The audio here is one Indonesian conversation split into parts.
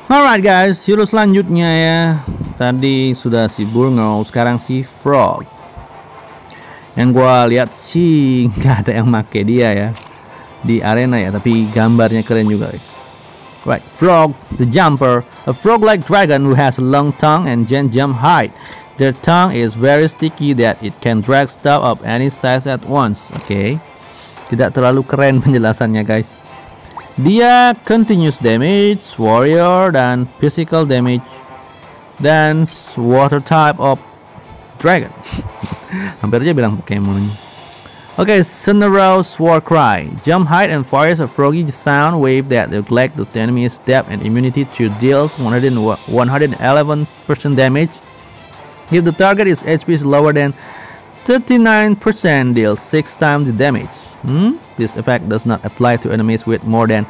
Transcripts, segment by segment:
Alright guys, hero selanjutnya ya. Tadi sudah si Burngau, sekarang si Frog. Yang gua lihat sih nggak ada yang make dia ya di arena ya, tapi gambarnya keren juga guys. Right, Frog, the jumper, a frog-like dragon who has a long tongue and can jump high. Their tongue is very sticky that it can drag stuff of any size at once. Oke, tidak terlalu keren penjelasannya guys. Dia continuous damage, warrior, dan physical damage, dan water type of dragon. Hampir aja bilang Pokemon. Okay, Sunarow's war cry. Jump high and fires a froggy sound wave that neglects the enemy's depth and immunity to deals 111% damage. If the target is HP is lower than 39%, deals 6 times the damage. This effect does not apply to enemies with more than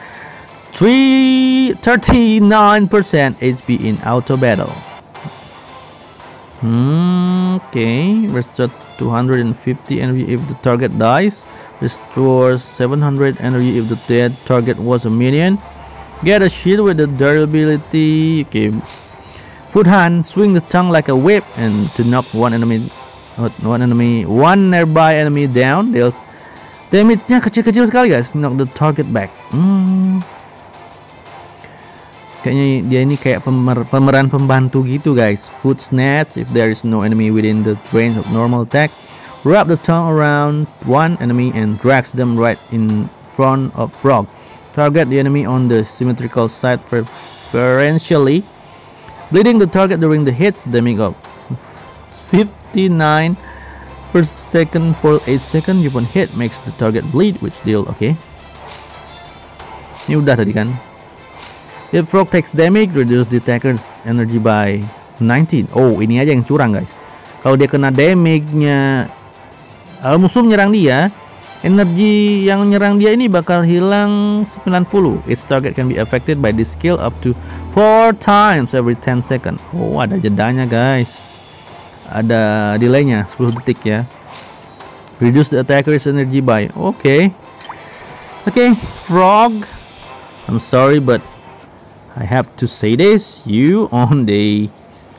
39% HP in auto battle. Okay, restore 250 energy if the target dies. Restores 700 energy if the dead target was a minion. Get a shield with the durability. Okay. Foot hand, swing the tongue like a whip and to knock one nearby enemy down. Deals damage-nya kecil-kecil sekali guys. Knock the target back. Kayaknya dia ini kayak pemeran pembantu gitu guys. Foot snatch if there is no enemy within the range of normal attack. Wrap the tongue around one enemy and drags them right in front of frog. Target the enemy on the symmetrical side preferentially. Bleeding the target during the hits, damage of 59 per second for 8 seconds. Upon hit makes the target bleed which deal. Oke. Ini udah tadi kan. If frog takes damage, reduce the attacker's energy by 19. Oh, ini aja yang curang guys. Kalau dia kena damage-nya, kalau musuh menyerang dia, energi yang menyerang dia ini bakal hilang 90. Its target can be affected by this skill up to 4 times every 10 seconds. Oh, ada jedanya guys. Ada delaynya 10 detik ya. Reduce the attacker's energy by. Okay, frog. I'm sorry but I have to say this, you on the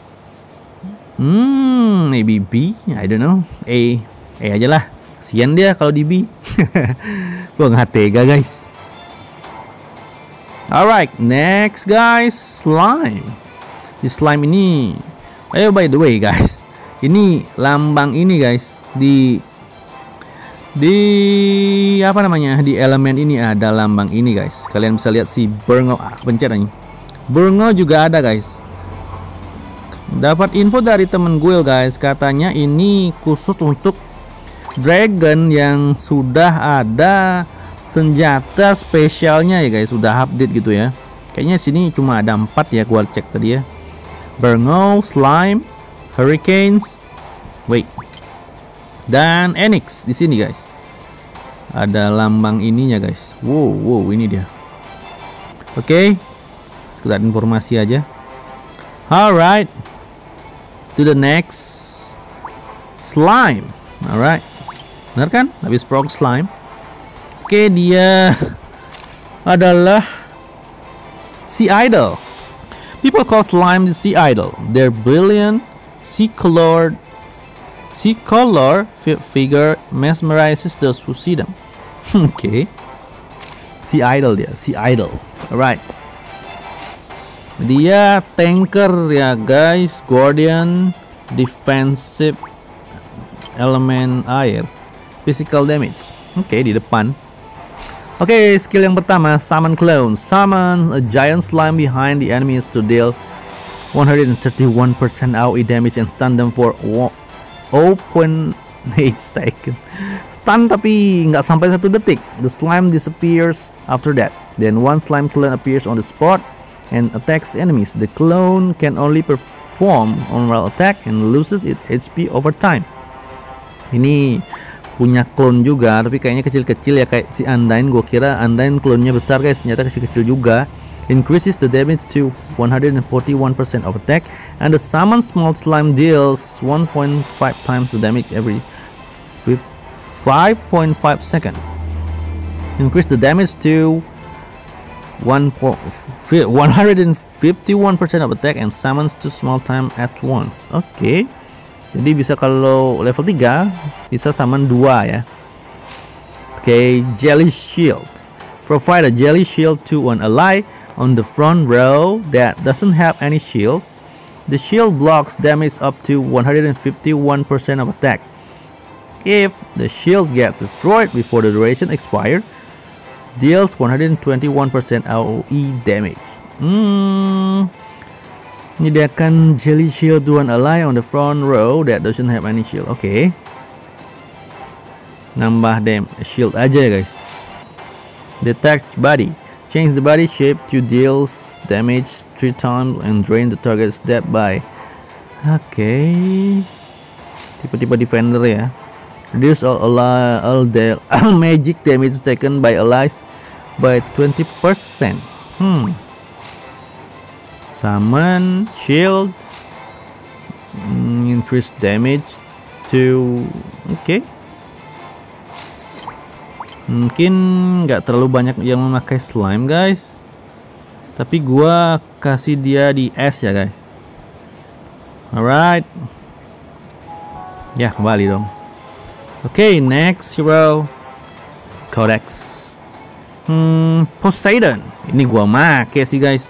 maybe B, I don't know. A aja lah. Kasian dia kalau di B. Gua nggak tega guys. Alright, next guys, slime. Di slime ini, by the way guys, ini lambang ini guys di apa namanya, di elemen ini ada lambang ini guys. Kalian bisa lihat si Burngau. Pencet aja. Burngau juga ada guys. Dapat info dari temen gue guys, katanya ini khusus untuk dragon yang sudah ada senjata spesialnya ya guys, sudah update gitu ya. Kayaknya sini cuma ada 4 ya, gua cek tadi ya. Burngau, slime, hurricanes, dan Enix di sini guys. Ada lambang ininya guys. Wow, ini dia. Oke. Sekedar informasi aja. Alright, to the next slime. Alright, benar kan? Habis frog slime. Oke, dia adalah sea idol. People call slime the sea idol. Their brilliant sea-colored figure mesmerizes those who see them. Oke, sea idol dia, sea idol. Alright. Dia tanker ya guys, guardian, defensive, elemen air, physical damage. Oke, di depan. Oke, skill yang pertama, summon clone. Summon a giant slime behind the enemies to deal 131% AoE damage and stun them for 0.8 second. Stun tapi nggak sampai 1 detik. The slime disappears after that. Then one slime clone appears on the spot and attacks enemies. The clone can only perform on-roll attack and loses its HP over time. Ini punya clone juga, tapi kayaknya kecil-kecil ya, kayak si Undyne. Gue kira Undyne clone-nya besar guys, ternyata kecil-kecil juga. Increases the damage to 141% of attack, and the summon small slime deals 1.5 times the damage every 5.5 seconds. Increase the damage to 151% of attack and summons two small time at once. Oke. Jadi bisa kalau level 3 bisa summon 2 ya. Oke, Jelly Shield. Provide a jelly shield to an ally on the front row that doesn't have any shield. The shield blocks damage up to 151% of attack. If the shield gets destroyed before the duration expires, deals 121% AoE damage. Menyediakan jelly shield to an ally on the front row that doesn't have any shield. Oke. Nambah shield aja ya guys. Detach body. Change the body shape to deals damage 3 times and drain the target step by. Oke. Tipe-tipe defender ya. Reduce all magic damage taken by allies by 20%. Summon, shield, increase damage to. Oke. Mungkin nggak terlalu banyak yang memakai slime guys, tapi gua kasih dia di es ya guys. Alright. Ya kembali dong. Oke, next hero Codex. Poseidon. Ini gua make sih guys.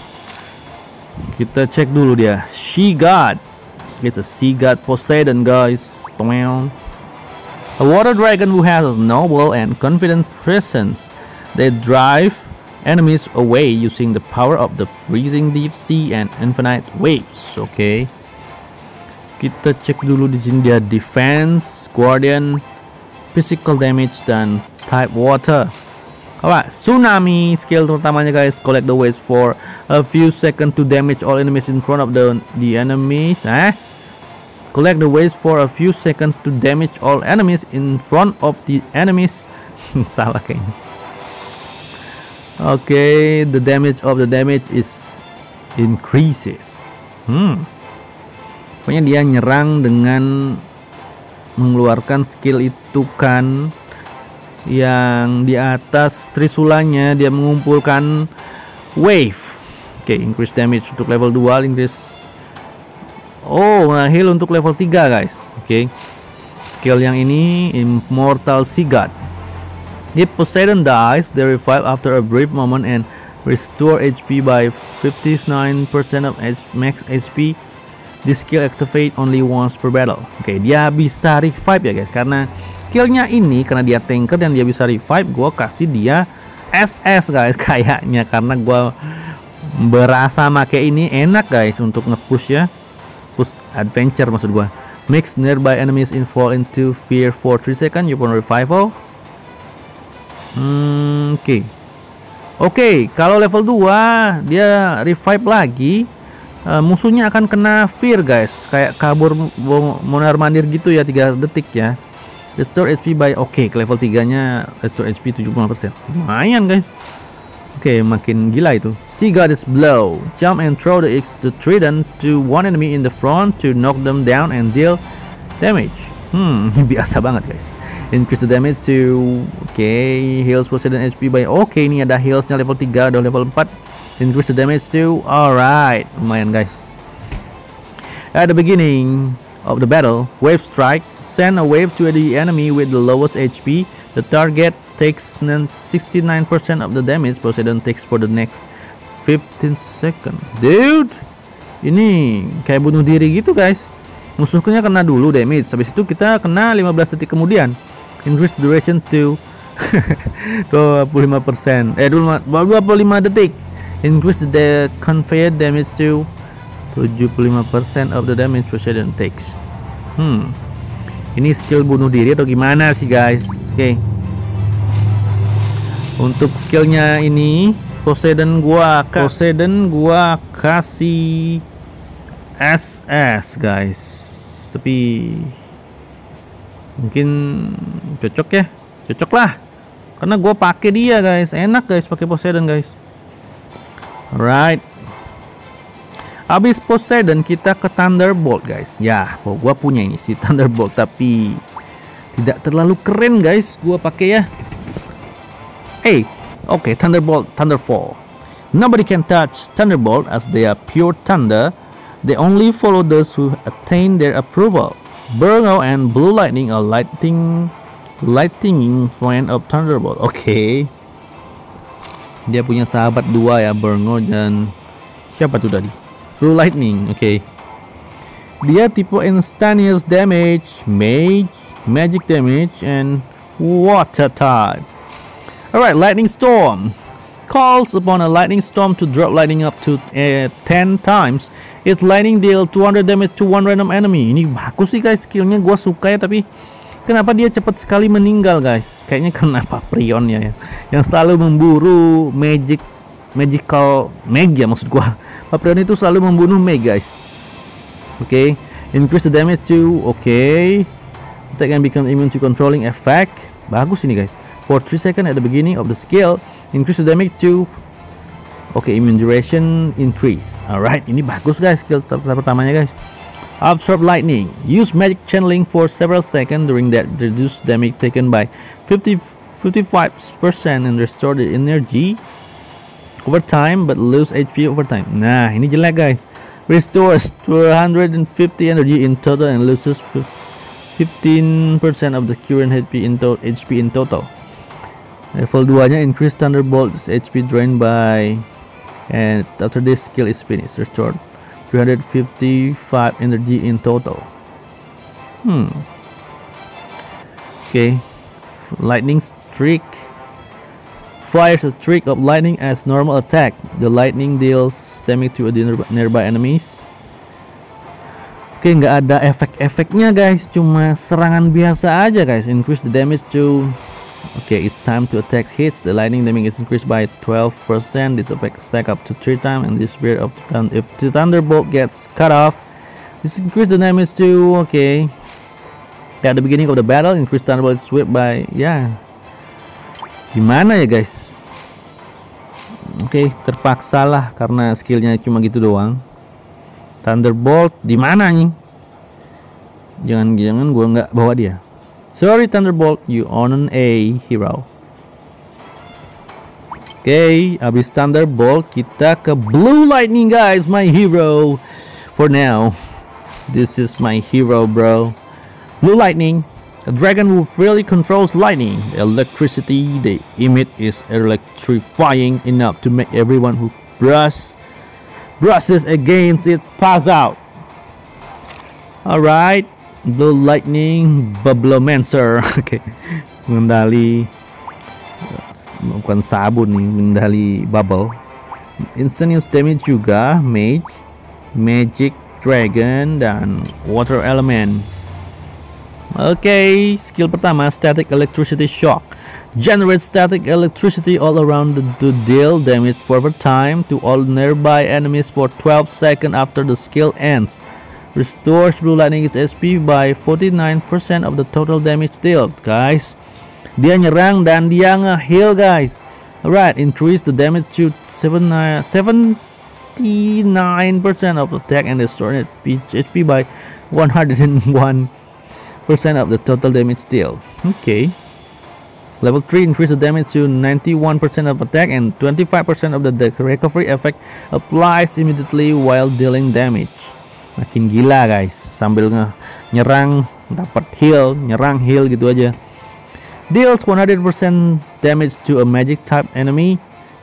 Kita cek dulu dia. Sea God. It's a Sea God Poseidon guys. A water dragon who has a noble and confident presence. They drive enemies away using the power of the freezing deep sea and infinite waves. Oke. Kita cek dulu di sini dia defense, guardian, physical damage dan type water. Alright, tsunami skill terutamanya guys, collect the waves for a few seconds to damage all enemies in front of the enemies. Collect the waves for a few seconds to damage all enemies in front of the enemies. Salah kayaknya. Okay, the damage of the damage is increases. Pokoknya dia nyerang dengan mengeluarkan skill itu kan, yang di atas trisulanya dia mengumpulkan wave. Oke, increase damage untuk level 2, increase. Oh, heal untuk level 3 guys. Oke. Skill yang ini Immortal Sea God. If Poseidon dies, they revive after a brief moment and restore HP by 59% of max HP. This skill activate only once per battle. Oke, dia bisa revive ya guys. Karena skillnya ini, karena dia tanker dan dia bisa revive, gue kasih dia SS guys kayaknya. Karena gue berasa make ini enak guys untuk nge-push ya. Push adventure maksud gue. Makes nearby enemies in fall into fear for 3 seconds upon revival. Oke, kalau level 2 dia revive lagi, musuhnya akan kena fear guys, kayak kabur mondar mandir gitu ya, 3 detik ya. Restore HP by ke level 3 nya restore HP 75%. Lumayan guys. Oke, makin gila itu. Sea Goddess Blow. Jump and throw the trident to one enemy in the front to knock them down and deal damage. Biasa banget guys. Increase the damage to heals Poseidon HP by ini ada healsnya level 3, ada level 4. Increase the damage to. Alright, lumayan guys. At the beginning of the battle, wave strike. Send a wave to the enemy with the lowest HP. The target takes 69% of the damage Poseidon takes for the next 15 seconds. Dude, ini kayak bunuh diri gitu guys. Musuhnya kena dulu damage, habis itu kita kena 15 detik kemudian. Increase the duration to 25%. 25 detik. Increase the conveyed damage to 75% of the damage Poseidon takes. Ini skill bunuh diri atau gimana sih guys? Oke. Untuk skillnya ini Poseidon gua kasih SS guys. Tapi mungkin cocok ya. Cocok lah. Karena gua pakai dia guys. Enak guys pakai Poseidon guys. Alright. Habis Poseidon kita ke Thunderbolt guys. Ya, gua punya ini si Thunderbolt tapi tidak terlalu keren guys gua pakai ya. Okay, Thunderbolt, Thunderfall. Nobody can touch Thunderbolt as they are pure thunder. They only follow those who attain their approval. Burnout and Blue Lightning are lightning friend of Thunderbolt. Okay. Dia punya sahabat dua ya, Burnout dan siapa tuh tadi? Blue Lightning. Okay. Dia tipe instantaneous damage, magic damage, and water type. Alright, Lightning Storm. Calls upon a lightning storm to drop lightning up to 10 times. Its lightning deal 200 damage to one random enemy. Ini bagus sih guys, skillnya gue suka ya, tapi kenapa dia cepat sekali meninggal guys? Kayaknya kenapa Prionnya ya, yang selalu memburu magical mag ya maksud gue. Prion itu selalu membunuh mag guys. Okay, increase the damage to attack and become immune to controlling effect. Bagus ini guys. For 3 seconds at the beginning of the skill, increase the damage to immune duration increase. Alright, ini bagus guys skill pertamanya guys. Absorb lightning. Use magic channeling for several seconds. During that, reduce damage taken by 55% and restore the energy over time, but lose HP over time. Nah, ini jelek guys. Restores 250 energy in total and loses 15% of the current HP in total. Level 2 nya increase Thunderbolt's HP drained by, and after this skill is finished, restored 355 energy in total. Okay, lightning streak. Fires a streak of lightning as normal attack. The lightning deals damage to nearby enemies. Oke, nggak ada efek-efeknya guys, cuma serangan biasa aja guys. Increase the damage to it's time to attack hits. The lightning damage is increased by 12%. This effect stack up to 3 times, and this period of if the thunderbolt gets cut off, this increase the damage to at the beginning of the battle. Increase thunderbolt sweep by gimana ya guys? Terpaksa lah karena skillnya cuma gitu doang. Thunderbolt di mana nih? Jangan gua nggak bawa dia. Sorry Thunderbolt, you own a hero. Abis Thunderbolt kita ke Blue Lightning guys, my hero. For now, this is my hero bro. Blue Lightning, a dragon who really controls lightning. The electricity they emit is electrifying enough to make everyone who brushes against it pass out. Alright, Blue Lightning Bubblomancer. Mengendali bukan sabun nih, mengendali bubble. Instantaneous damage juga, mage, magic dragon, dan water element. Skill pertama, static electricity shock. Generate static electricity all around to deal damage for time to all nearby enemies for 12 seconds after the skill ends. Restores Blue Lightning its HP by 49% of the total damage dealt guys. Dia nyerang dan dia nge-heal guys. Alright, increase the damage to 79% of attack and restore HP by 101% of the total damage dealt. Level 3, increase the damage to 91% of attack and 25% of the recovery effect applies immediately while dealing damage. Makin gila guys, sambil nyerang dapat heal, nyerang heal gitu aja. Deals 100% damage to a magic type enemy.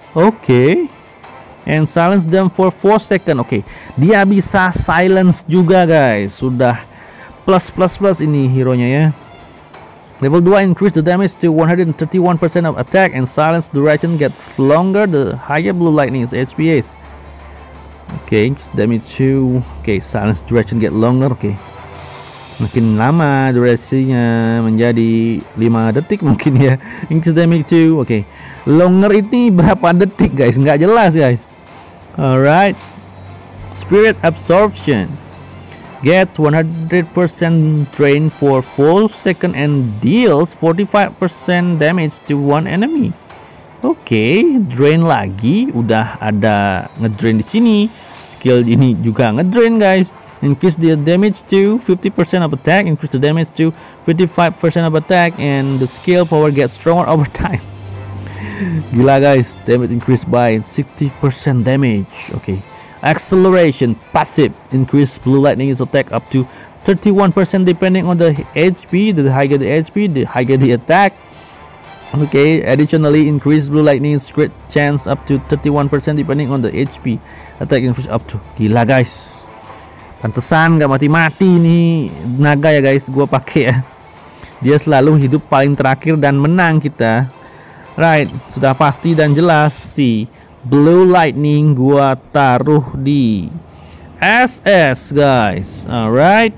And silence them for 4 seconds. Dia bisa silence juga guys. Sudah plus ini hero nya ya. Level 2, increase the damage to 131% of attack and silence duration gets longer the higher Blue Lightning's HP is. Damage to silence duration get longer. Makin lama durasinya menjadi 5 detik mungkin ya. Increase damage to longer ini berapa detik guys, nggak jelas guys. Alright, spirit absorption. Gets 100% drain for 4 seconds and deals 45% damage to one enemy. Drain lagi, udah ada ngedrain di sini. Skill ini juga ngedrain guys. Increase the damage to 50% of attack, increase the damage to 55% of attack, and the skill power gets stronger over time. Gila guys, damage increased by 60% damage. Okay. Acceleration passive increase blue lightning is attack up to 31% depending on the HP. The higher the HP, the higher the attack. Okay, additionally increase blue lightning's crit chance up to 31% depending on the HP. Attack increase up to. Gila guys. Pantesan gak mati-mati nih naga ya guys, gua pakai ya. Dia selalu hidup paling terakhir dan menang kita. Right, sudah pasti dan jelas sih. Blue lightning gua taruh di SS guys. Alright.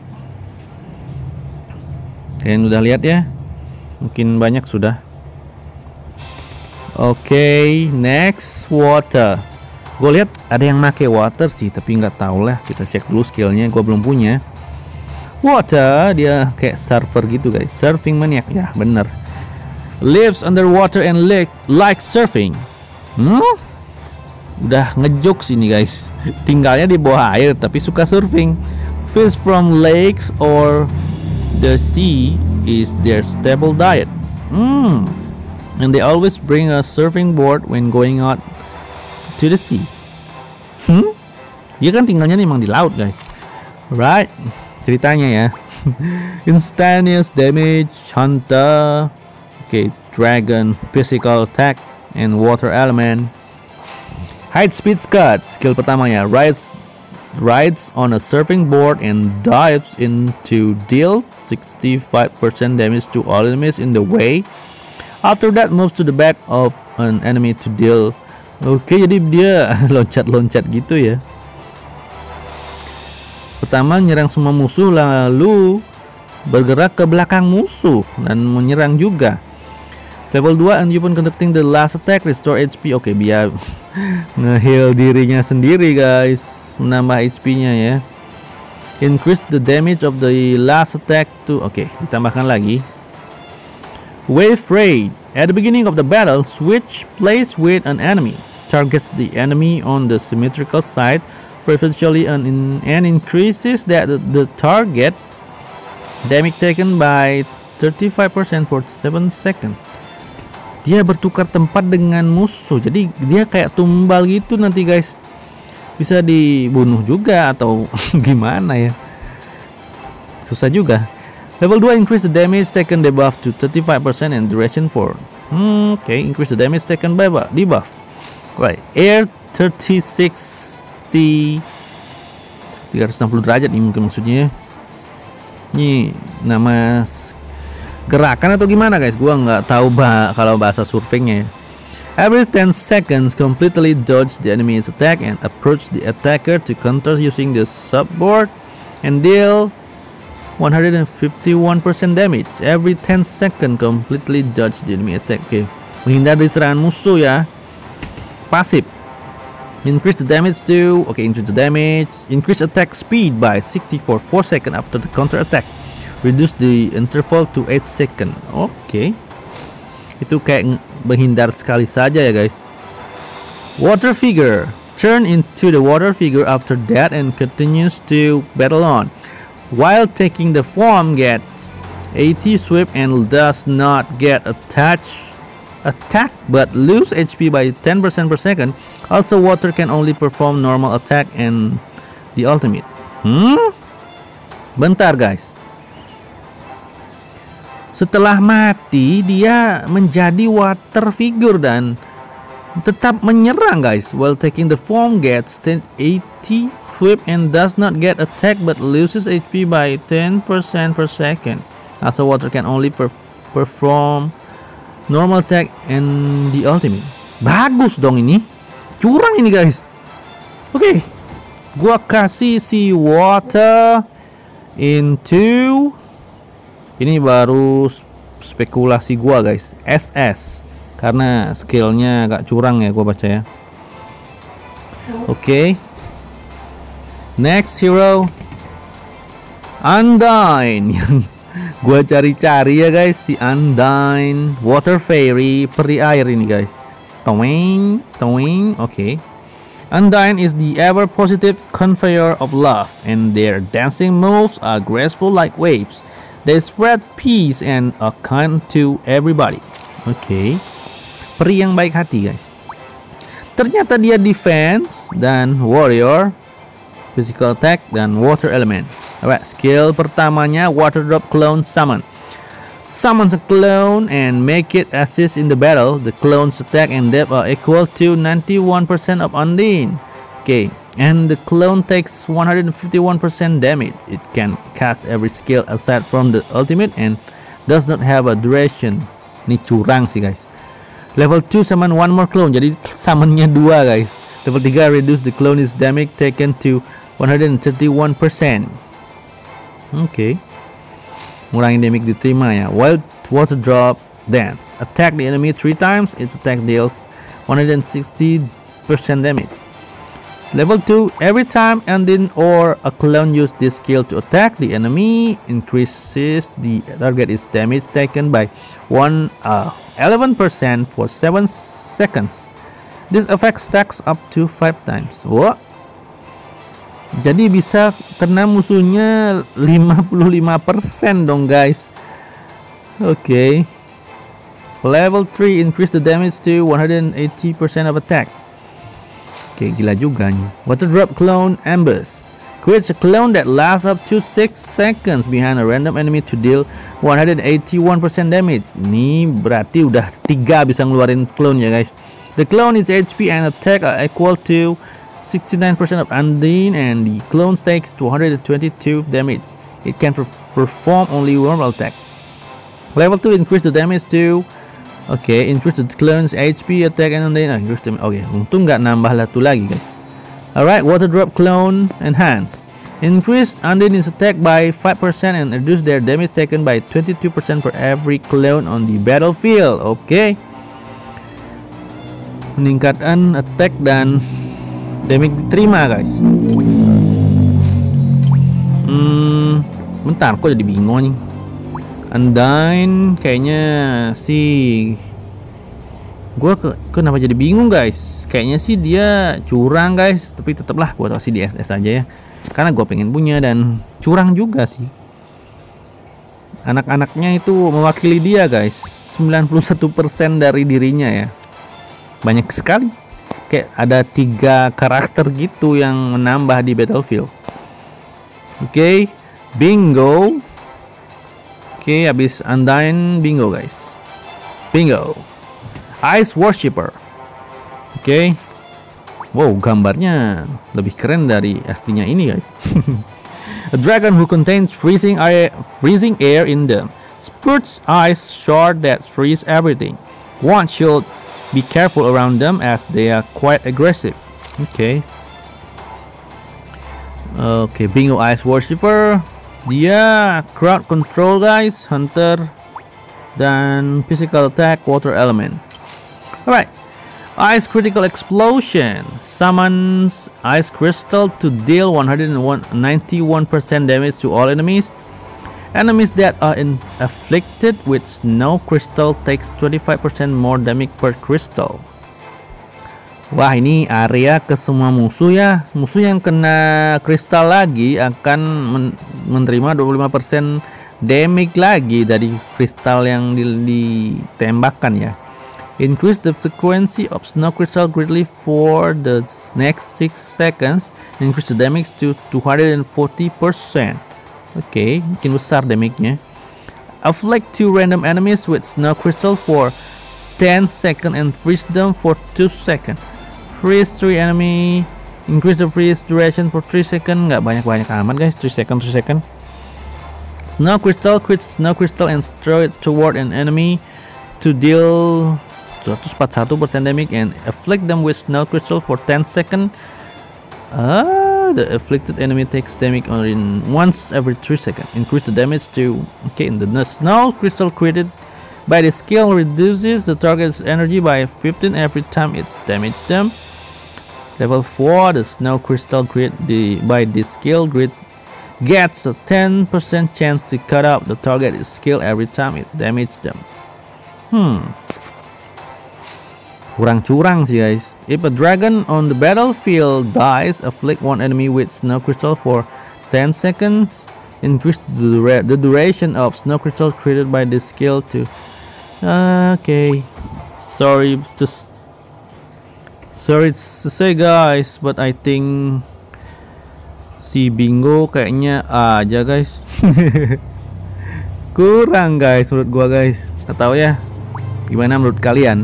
Kalian udah lihat ya? Mungkin banyak sudah. Oke, next water. Gue lihat ada yang make water sih, tapi nggak tahu lah. Kita cek dulu skillnya. Gue belum punya. Water dia kayak surfer gitu guys. Surfing maniac ya, bener. Lives underwater and like surfing. Udah ngejokes ini guys. Tinggalnya di bawah air tapi suka surfing. Fish from lakes or the sea is their stable diet. And they always bring a surfing board when going out to the sea. Dia kan tinggalnya nih emang di laut guys. Right, ceritanya ya. Instantaneous damage, hunter. Okay, dragon, physical attack, and water element. Height speed cut, skill pertama ya. Rides on a surfing board and dives in to deal 65% damage to all enemies in the way. After that moves to the back of an enemy to deal. Oke, jadi dia loncat-loncat gitu ya. Pertama nyerang semua musuh, lalu bergerak ke belakang musuh dan menyerang juga. Level 2 and you pun conducting the last attack, restore HP. Oke, biar nge-heal dirinya sendiri guys, menambah HP-nya ya. Increase the damage of the last attack to. Oke, ditambahkan lagi. Wave raid. At the beginning of the battle, switch place with an enemy. Targets the enemy on the symmetrical side preferentially and increases the target damage taken by 35% for 7 seconds. Dia bertukar tempat dengan musuh. Jadi dia kayak tumbal gitu nanti guys. Bisa dibunuh juga atau gimana ya. Susah juga. Level 2 increase the damage taken debuff to 35% and duration for. Okay, increase the damage taken by debuff. Right, air 360 derajat nih mungkin maksudnya. Ini nama gerakan atau gimana guys? Gua nggak tahu kalau bahasa surfingnya. Every 10 seconds completely dodge the enemy's attack and approach the attacker to counter using the subboard and deal 151% damage. Every 10 seconds completely dodge the enemy attack. Okay. Menghindar dari serangan musuh ya. Passive. Increase the damage to. Okay, increase the damage. Increase attack speed by 60 for 4 seconds after the counter attack. Reduce the interval to 8 seconds. Okay. Itu kayak menghindar sekali saja ya guys. Water figure. Turn into the water figure after that and continues to battle on. While taking the form, gets 80 swift and does not get attack but lose HP by 10% per second. Also, water can only perform normal attack and the ultimate. Bentar guys. Setelah mati dia menjadi water figure dan tetap menyerang guys. While taking the form, gets 80 swift and does not get attacked but loses HP by 10% per second. Also, water can only perform normal attack and the ultimate. Bagus dong ini. Curang ini guys. Oke, gua kasih si water into. Ini baru spekulasi gua guys. SS. Karena skillnya agak curang ya gua baca ya. Oke. Next hero, Undyne. Yang gua cari-cari ya guys, si Undyne, water fairy, peri air ini guys. Toing, toing. Okay. Undyne is the ever positive conveyor of love, and their dancing moves are graceful like waves. They spread peace and a kind to everybody. Okay. peri yang baik hati guys. Ternyata dia defense dan warrior, physical attack dan water element. Alright, skill pertamanya water drop clone summon. Summons a clone and make it assist in the battle. The clone's attack and depth are equal to 91% of Undine. Okay, and the clone takes 151% damage. It can cast every skill aside from the ultimate and does not have a duration. Ini curang sih guys. Level 2 summon one more clone. Jadi summonnya 2 guys. Level 3 reduce the clone's damage taken to 131%. Okay. Ngurangi damage diterima ya. Wild water drop dance. Attack the enemy 3 times. Its attack deals 160% damage. Level 2. Every time Undine or a clone use this skill to attack the enemy, increases the target's damage taken by 11% for 7 seconds. This effect stacks up to 5 times. Wah. Jadi bisa kena musuhnya 55% dong guys. Okay. Level 3 increase the damage to 180% of attack. Okay, gila juga nih. Water drop clone ambush. Creates a clone that lasts up to 6 seconds behind a random enemy to deal 181% damage. Ini berarti udah 3 bisa ngeluarin clone ya guys. The clone is HP and attack are equal to 69% of Undine and the clone takes 222 damage. It can perform only normal attack. Level 2 increase the damage to increase the clone's HP, attack and Undine. Increase the untung nggak nambah satu lagi guys. Alright, water drop clone enhance. Increase Undine's attack by 5% and reduce their damage taken by 22% for every clone on the battlefield. Okay. Peningkatan attack dan damage diterima guys. Bentar, kok jadi bingung nih. Undine kayaknya sih kenapa jadi bingung guys. Kayaknya sih dia curang guys. Tapi tetaplah gua kasih di SS aja ya, karena gua pengen punya dan curang juga sih. Anak-anaknya itu mewakili dia guys. 91% dari dirinya ya. Banyak sekali. Kayak ada 3 karakter gitu yang menambah di battlefield. Oke, bingo. Oke, habis Undine bingo guys. Bingo. Ice Worshipper. Oke. Wow, gambarnya lebih keren dari aslinya ini guys. A dragon who contains freezing air in them. Spurts ice shard that freeze everything. One should be careful around them as they are quite aggressive. Okay. Okay, bingo Ice Worshipper. Dia crowd control guys, hunter dan physical attack water element. Alright. Ice critical explosion summons ice crystal to deal 191% damage to all enemies. Enemies that are afflicted with snow crystal takes 25% more damage per crystal. Wah, ini area ke semua musuh ya. Musuh yang kena kristal lagi akan menerima 25% damage lagi dari kristal yang ditembakkan ya. Increase the frequency of snow crystal greatly for the next 6 seconds. Increase the damage to 240%. Oke, makin besar damage-nya. Afflict 2 random enemies with snow crystal for 10 seconds and freeze them for 2 seconds. Freeze 3 enemy. Increase the freeze duration for 3 seconds. Nggak banyak-banyak amat guys. 3 seconds. Snow crystal, quit snow crystal and throw it toward an enemy to deal 141% damage and afflict them with snow crystal for 10 seconds. The afflicted enemy takes damage only once every 3 seconds. Increase the damage to the snow crystal created by the skill reduces the target's energy by 15 every time it's damaged them. Level 4, the snow crystal created by this skill gets a 10% chance to cut up the target's skill every time it damages them. Kurang curang sih guys. If a dragon on the battlefield dies, afflict one enemy with snow crystal for 10 seconds. Increase the duration of snow crystal created by this skill to sorry to say guys, but I think si Bingo kayaknya aja guys. Kurang guys menurut gua guys. Nggak tahu ya. Gimana menurut kalian?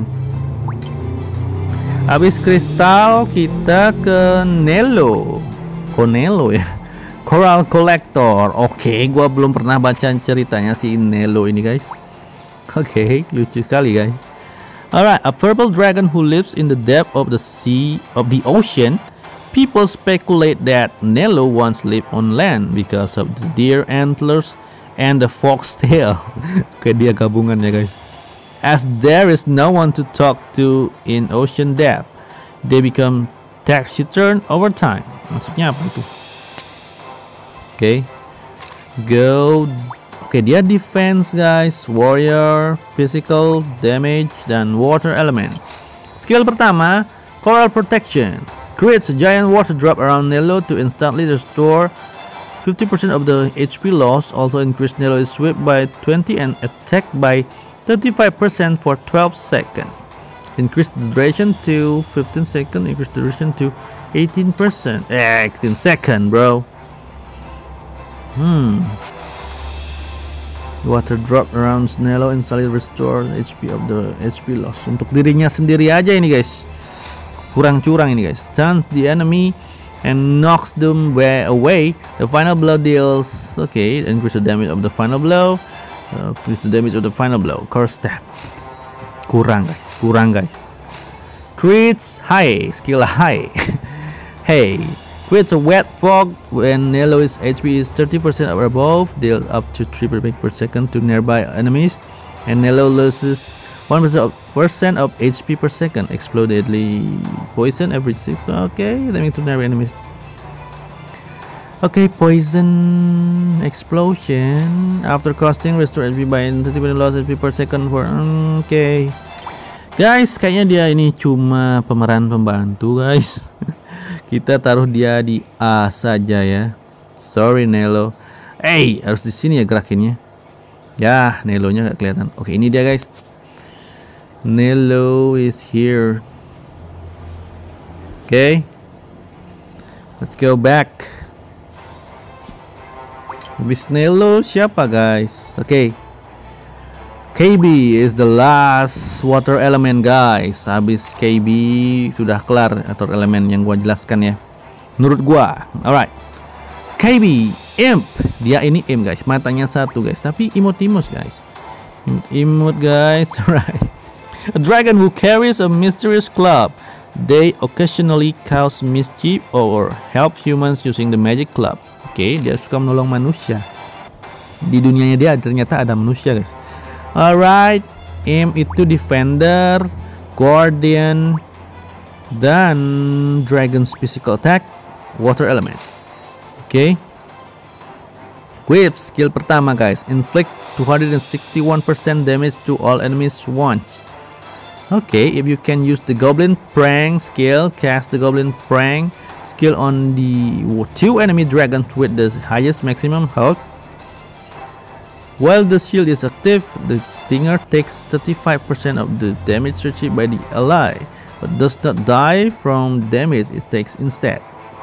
Habis kristal kita ke Nelo. Konelo ya. Coral Collector. Oke, gua belum pernah baca ceritanya si Nelo ini guys. Oke, lucu sekali guys. Alright, a purple dragon who lives in the depth of the ocean. People speculate that Nelo once lived on land because of the deer antlers and the foxtail. Oke, dia gabungan ya guys. As there is no one to talk to in ocean depth, they become taciturn over time. Maksudnya apa itu? Oke, Oke, dia defense guys, warrior, physical, damage, dan water element. Skill pertama, Coral Protection. Creates a giant water drop around Nelo to instantly restore 50% of the HP lost. Also increase Nelo's sweep by 20 and attack by 35% for 12 seconds. Increase the duration to 15 seconds. Increase the duration to 18%. 18 seconds, bro. Water drop around Nelo instantly restore HP of the HP loss. Untuk dirinya sendiri aja ini guys. Kurang curang ini guys. Stuns the enemy and knocks them away. The final blow deals. Okay, increase the damage of the final blow. Increase the damage of the final blow. Curse step. Kurang guys. Creates high. Skill high. Hey. Creates a wet fog when Nelo's HP is 30% or above. Deals up to 3 per second to nearby enemies. And Nelo loses 1% of HP per second. Explode deadly poison every 6. Okay, damage to nearby enemies. Okay, poison explosion. After casting, restore HP by 30% loss HP per second for. Okay. Guys, kayaknya dia ini cuma pemeran pembantu guys. Kita taruh dia di A saja ya. Sorry Nelo. Harus di sini ya gerakinnya. Ya, Nelonya nggak kelihatan. Oke, ini dia guys. Nelo is here. Oke. Let's go back. Habis Nelo siapa guys? Oke. KB is the last water element guys. Habis KB sudah kelar water element yang gua jelaskan ya. Menurut gua. Alright. KB imp. Dia ini imp guys. Matanya satu guys. Tapi imut-imut guys. Imut guys. Alright. A dragon who carries a mysterious club. They occasionally cause mischief or help humans using the magic club. Oke, dia suka menolong manusia. Di dunianya dia ternyata ada manusia guys. Alright, imp itu defender, guardian, dan dragon's physical attack, water element. Oke. Whip skill pertama guys, inflict 261% damage to all enemies once. Okay, if you can use the goblin prank skill, cast the goblin prank skill on the 2 enemy dragons with the highest maximum health. While the shield is active, the stinger takes 35% of the damage received by the ally, but does not die from damage it takes instead.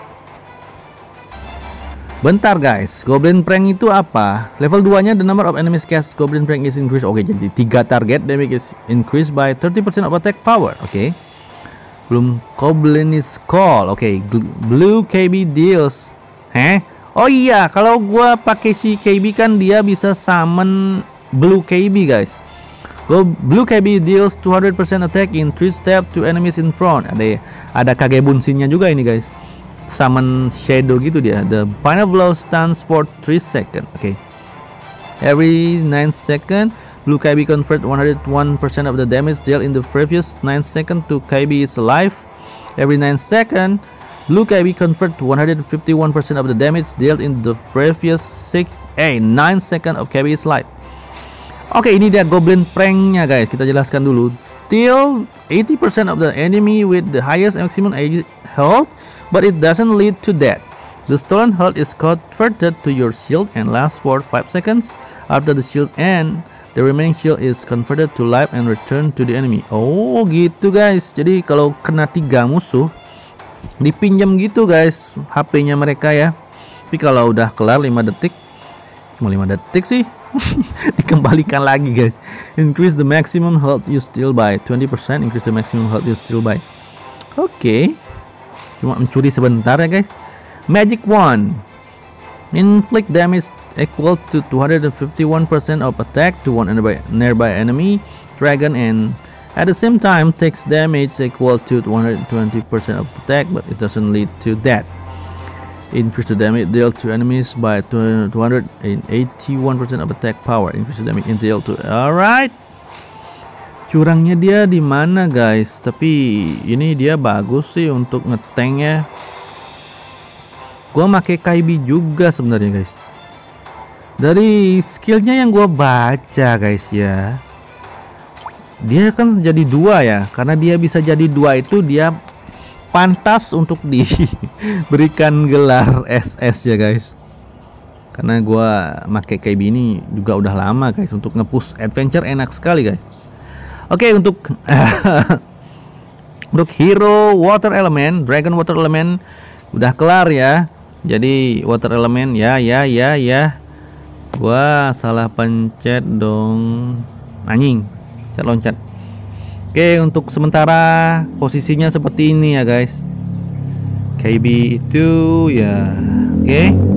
Bentar guys, goblin prank itu apa? Level 2 nya the number of enemies cast goblin prank is increased. Oke, jadi 3 target damage is increased by 30% of attack power. Oke. Belum goblin is call. Oke, blue KB deals. Oh iya, kalau gua pakai si KB kan dia bisa summon blue KB guys. Blue KB deals 200% attack in 3 step to enemies in front. Ada kage bunsinnya juga ini guys. Summon shadow gitu dia. The final blow stands for 3 seconds. Okay. Every 9 seconds, blue KB convert 101% of the damage dealt in the previous 9 seconds to KB is alive. Every 9 seconds, blue KB convert 151% of the damage dealt in the previous 9 seconds of KB is alive. Oke, ini dia goblin pranknya guys. Kita jelaskan dulu. Still 80% of the enemy with the highest maximum health, but it doesn't lead to death. The stolen health is converted to your shield and lasts for 5 seconds. After the shield ends, The remaining shield is converted to life and return to the enemy. Oh gitu guys. Jadi kalau kena 3 musuh dipinjam gitu guys HP-nya mereka ya. Tapi kalau udah kelar 5 detik, cuma 5 detik sih, dikembalikan lagi guys. Increase the maximum health you steal by 20%. Increase the maximum health you steal by. Oke. Cuma mencuri sebentar ya guys. Magic Wand. Inflict damage equal to 251% of attack to one nearby enemy dragon, and at the same time takes damage equal to 120% of attack, but it doesn't lead to that. Increase the damage dealt to enemies by 281% of attack power. Increase the damage dealt to. Alright. Curangnya dia di mana guys? Tapi ini dia bagus sih untuk ngeteng ya. Gua make Kaibi juga sebenarnya guys. Dari skillnya yang gua baca guys ya, dia kan jadi 2 ya. Karena dia bisa jadi 2 itu dia pantas untuk diberikan gelar SS ya guys. Karena gua make Kaibi ini juga udah lama guys. Untuk nge-push adventure enak sekali guys. Oke, untuk untuk hero water element, dragon water element udah kelar ya. Jadi water element ya. Wah, salah pencet dong. Anjing, pencet loncat. Oke, untuk sementara posisinya seperti ini ya guys. KB itu ya. Oke.